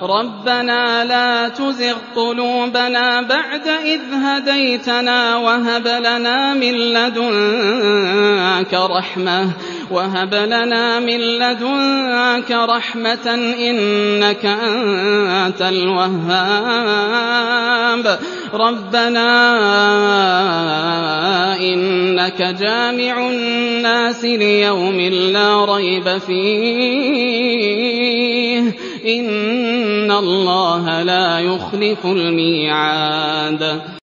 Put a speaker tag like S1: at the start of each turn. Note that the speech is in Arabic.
S1: رَبَّنَا لَا تُزِغْ قُلُوبَنَا بَعْدَ إِذْ هَدَيْتَنَا وَهَبْ لَنَا مِن لَّدُنكَ رَحْمَةً إِنَّكَ أَنتَ الْوَهَّابُ رَبَّنَا إِنَّكَ جَامِعُ النَّاسِ لِيَوْمٍ لَّا رَيْبَ فِيهِ إِنَّ اللَّهَ لَا يُخْلِفُ الْمِيعَادَ